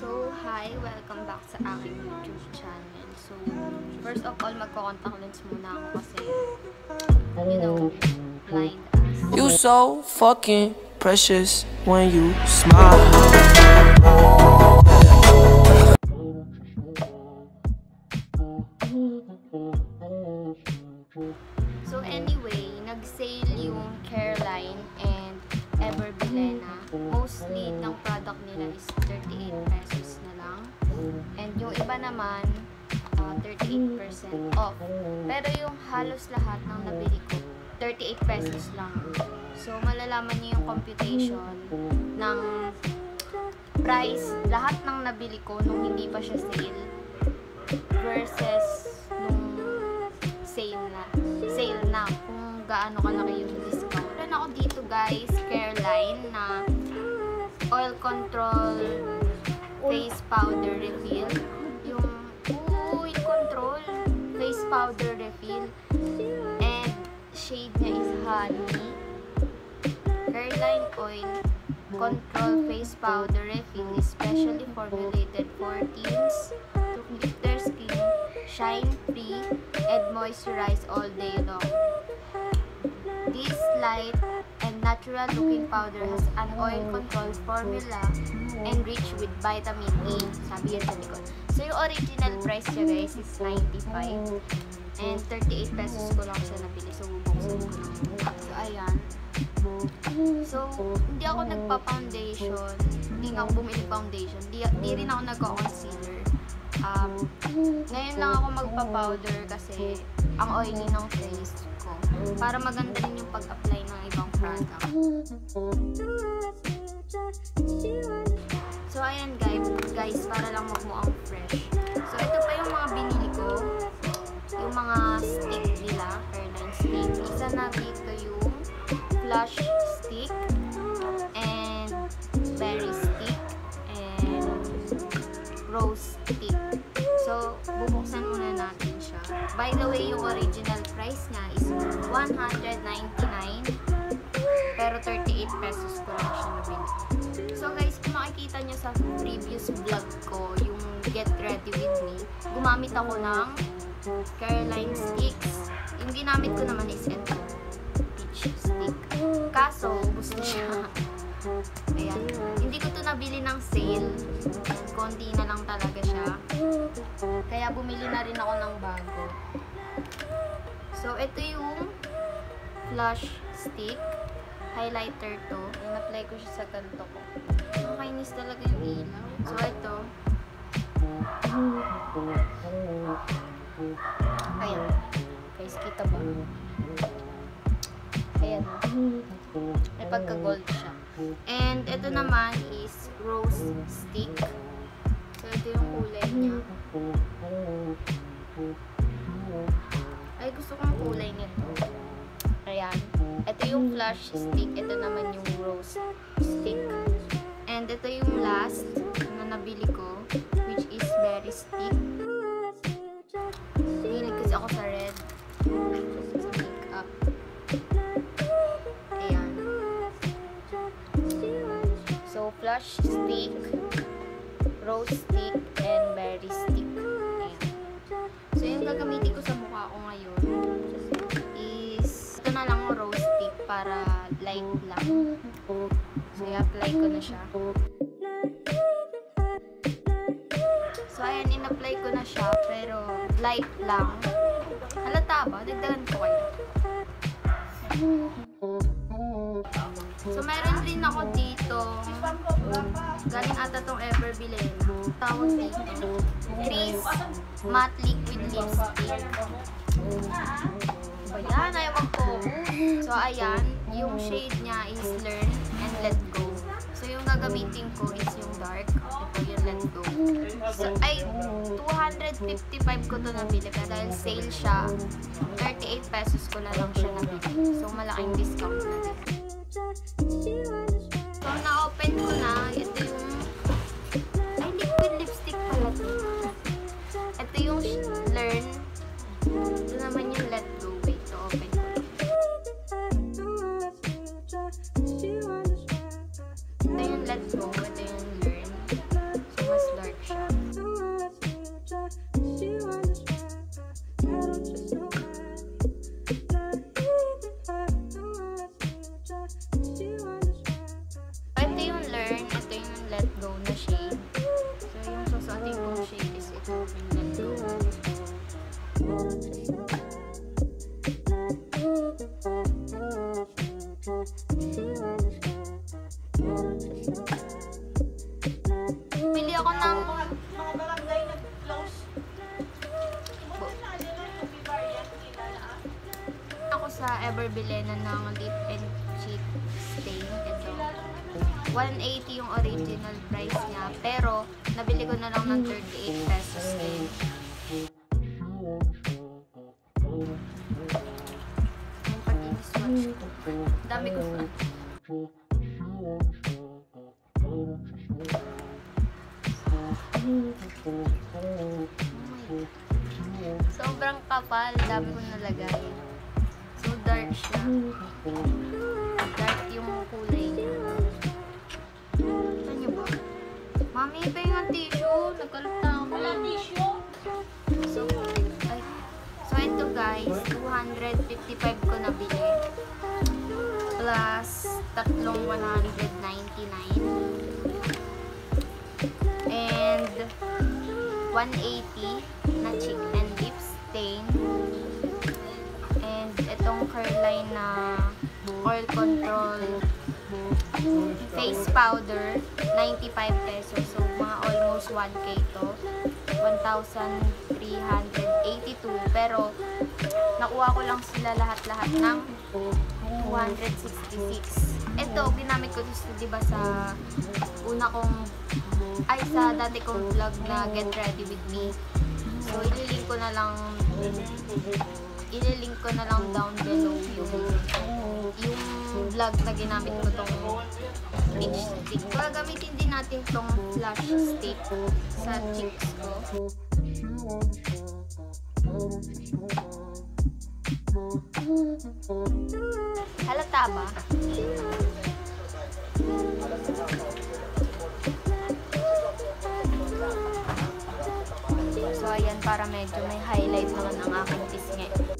So, hi! Welcome back sa aking YouTube channel. So, first of all, magko-contact lens muna ako kasi, blind as. You so fucking precious when you smile. So, anyway, nag-sale yung Careline and Everbilena. Mostly, ng product nila is 38 pesos na lang. And yung iba naman, 38% off. Pero yung halos lahat ng nabili ko, 38 pesos lang. So, malalaman niyo yung computation ng price, lahat ng nabili ko nung hindi pa siya sale versus nung sale na kung gaano kalaki yung discount. Meron ako dito guys, Careline na oil control face powder refill. Yung oil control face powder refill and shade niya is honey. Careline oil control face powder refill is specially formulated for teens to keep their skin shine free and moisturize all day long. This light and natural looking powder has an oil control formula enriched with vitamin E, sabi yan sa likod. So yung original price niya guys is 95 and 38 pesos ko lang siya nabili. So bubuksan ko lang. So ayan. So hindi ako nagpa-foundation, hindi nga ako bumili foundation, di rin ako nagko-concealer. Ngayon lang ako magpa-powder kasi ang oily ng face ko. Para maganda rin yung pag-apply ng ibang product. So, ayan guys, para lang magmukhang fresh. So, ito pa yung mga binili ko. Yung mga stick nila, Careline stick. Isa na dito yung flush stick and berry stick and rose stick. So, bubuksan muna natin siya. By the way, yung original price niya is 199 pero 38 pesos ko lang siya nabili. So guys, kung makikita nyo sa previous vlog ko, yung Get Ready With Me, gumamit ako ng Careline sticks. Yung ginamit ko naman is ito, peach stick. Kaso, ubos na siya. Ayan. Hindi ko to nabili ng sale. Konti na lang talaga siya. Kaya bumili na rin ako ng bago. So, ito yung flush stick. Highlighter to. In-apply ko siya sa kanto ko. Nakakainis talaga yung ilaw. So, ito. Ayan. Guys, kita ba? Ayan. May pagka-gold siya. And ito naman is rose stick. So, ito yung kulay niya. Ay, gusto kong kulay nito. Ayan. Ito yung flush stick. Ito naman yung rose stick. And ito yung last na nabili ko, which is berry stick. Hilig kasi ako sa red. Sa makeup. Ayan. So, flush stick, rose stick, and berry stick. Ayan. So, yung gagamitin ko sa mukha ko ngayon is ito na lang yung rose stick para light lang. So, i-apply ko na siya. So, ayan, in-apply ko na siya pero light lang. Halata ba? Dagdagan ko kayo. So, meron din ako dito. Galing ata tong Everbilena. Tawag dito. Crease Matte Liquid Lipstick. Ayan, ayaw mag-focus. So, ayan. Yung shade niya is Learn and Let Go. So, yung gagamitin ko is yung dark. Ito yung Let Go. So, ay, 255 ko to nabili. Pero dahil sale siya, 38 pesos ko na lang siya nabili. So, malaking discount na din. So, na-open ko na. Ito yung ay, liquid lipstick pala ito. Ito yung Learn. Ito naman yung Let Go. Wait, so open ko. Ito yung Let Go. Ito yung Learn. So, mas ako ng... Mga barangay nag-close. Ako sa Everbilena ng Lip and Cheek Stain. Ito. 180 yung original price niya. Pero, nabili ko na lang ng 38 pesos din. Yung pag-ini-swatch ko. Dami ko na. Sobrang kapal. Dami ko nalagay. So, dark siya. Dark yung kulay niya. Kita niyo ba? Mami, pa yung tissue. Nagkalat na ako. Wala tissue. So, ay. So, ito guys, 255 ko nabili. Plus, tatlong 199. And, 180 na cheek and lip stain. And, itong Careline na oil control face powder, 95 pesos. So, mga almost 1K to. 1,382. Pero, nakuha ko lang sila lahat-lahat ng 266. Ito, ginamit ko ito, diba, sa una kong, sa dati kong vlog na Get Ready With Me. So, ililink ko na lang down below yung vlog na ginamit ko tong peach stick. Gagamitin din natin tong flash stick sa cheeks ko. Halata ba? So, ayan, para medyo may highlight naman ang aking pisngi.